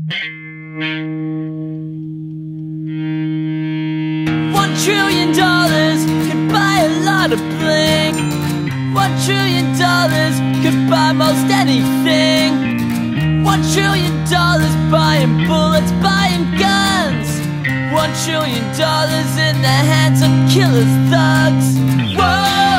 $1 trillion could buy a lot of bling. $1 trillion could buy most anything. $1 trillion buying bullets, buying guns. $1 trillion in the hands of killers, thugs. Whoa!